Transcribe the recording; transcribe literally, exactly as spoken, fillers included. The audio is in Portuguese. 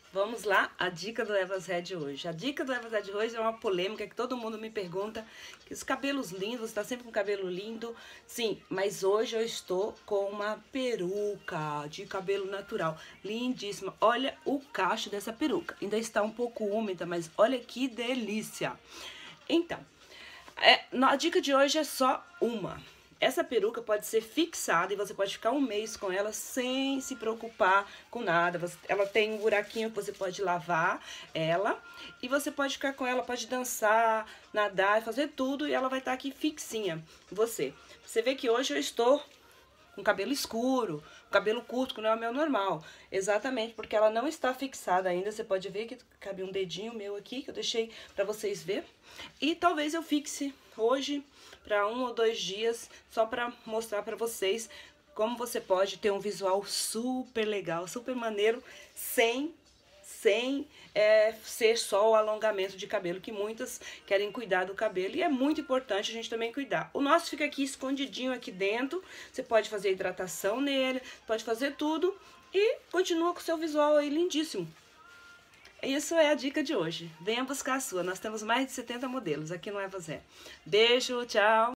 Vamos lá, a dica do Eva's Hair de hoje. A dica do Eva's Hair de hoje é uma polêmica que todo mundo me pergunta, que os cabelos lindos, você está sempre com cabelo lindo. Sim, mas hoje eu estou com uma peruca de cabelo natural, lindíssima. Olha o cacho dessa peruca, ainda está um pouco úmida, mas olha que delícia. Então, é, a dica de hoje é só uma. Essa peruca pode ser fixada e você pode ficar um mês com ela sem se preocupar com nada. Você, ela tem um buraquinho que você pode lavar ela e você pode ficar com ela, pode dançar, nadar, fazer tudo e ela vai estar aqui fixinha. Você, você vê que hoje eu estou com cabelo escuro, cabelo curto, que não é o meu normal. Exatamente, porque ela não está fixada ainda. Você pode ver que cabe um dedinho meu aqui, que eu deixei pra vocês verem. E talvez eu fixe hoje para um ou dois dias, só pra mostrar pra vocês como você pode ter um visual super legal, super maneiro, sem sem é, ser só o alongamento de cabelo, que muitas querem cuidar do cabelo, e é muito importante a gente também cuidar. O nosso fica aqui escondidinho aqui dentro, você pode fazer hidratação nele, pode fazer tudo, e continua com o seu visual aí lindíssimo. Isso é a dica de hoje. Venha buscar a sua, nós temos mais de setenta modelos aqui no Eva's Hair. Beijo, tchau!